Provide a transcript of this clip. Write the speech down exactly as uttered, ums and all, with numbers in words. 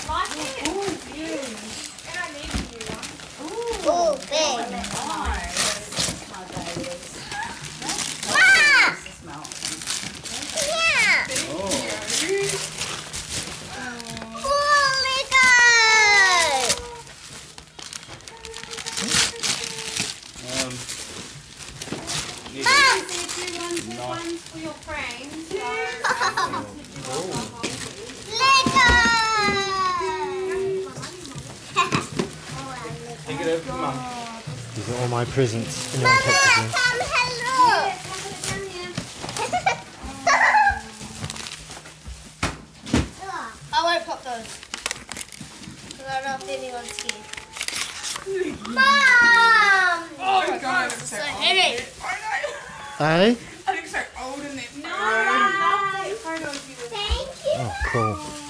like it? Oh, yeah. And I need a new one. Ooh. Oh, big. Nice. My babies. Ah! That's the smell. Yeah. Thank Oh. you. Oh, Lego. Um, yeah. Mom. There's two ones, there's Nice. ones for your friends. So, Lego. Take it over to Mum. These are all my presents in one Mama, packaging. come hello. yeah, can I put it down here? I won't pop those. Because I don't know if anyone's here. Mom! Oh, God, it's so so old. heavy. I know. Hey? I think so old in that No, photo. I love that photo of you. Thank you. Oh, cool.